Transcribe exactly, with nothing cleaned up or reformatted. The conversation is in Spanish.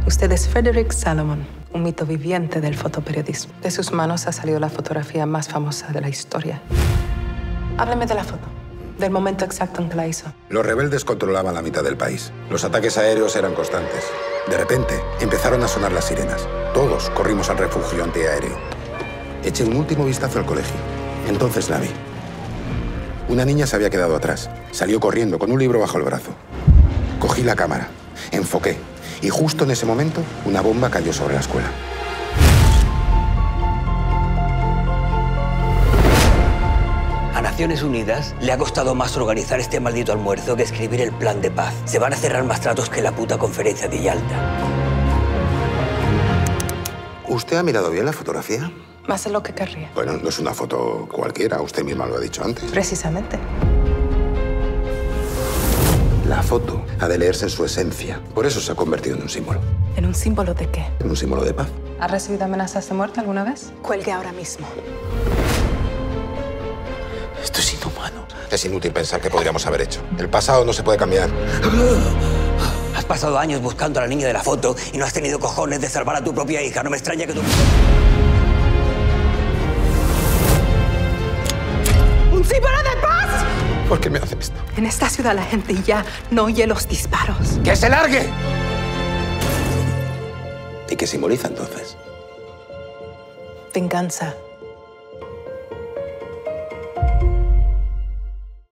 Usted es Frederick Salomon, un mito viviente del fotoperiodismo. De sus manos ha salido la fotografía más famosa de la historia. Hábleme de la foto, del momento exacto en que la hizo. Los rebeldes controlaban la mitad del país. Los ataques aéreos eran constantes. De repente, empezaron a sonar las sirenas. Todos corrimos al refugio antiaéreo. Eché un último vistazo al colegio. Entonces la vi. Una niña se había quedado atrás. Salió corriendo con un libro bajo el brazo. Cogí la cámara, enfoqué, y justo en ese momento, una bomba cayó sobre la escuela. A Naciones Unidas le ha costado más organizar este maldito almuerzo que escribir el plan de paz. Se van a cerrar más tratos que la puta conferencia de Yalta. ¿Usted ha mirado bien la fotografía? Más de lo que querría. Bueno, no es una foto cualquiera, usted misma lo ha dicho antes. Precisamente. La foto ha de leerse en su esencia. Por eso se ha convertido en un símbolo. ¿En un símbolo de qué? En un símbolo de paz. ¿Ha recibido amenazas de muerte alguna vez? Cuelgue ahora mismo. Esto es inhumano. Es inútil pensar qué podríamos haber hecho. El pasado no se puede cambiar. Has pasado años buscando a la niña de la foto y no has tenido cojones de salvar a tu propia hija. No me extraña que tú... ¡Un símbolo de paz! ¿Por qué me hace esto? En esta ciudad la gente ya no oye los disparos. ¡Que se largue! ¿Y qué simboliza entonces? Venganza.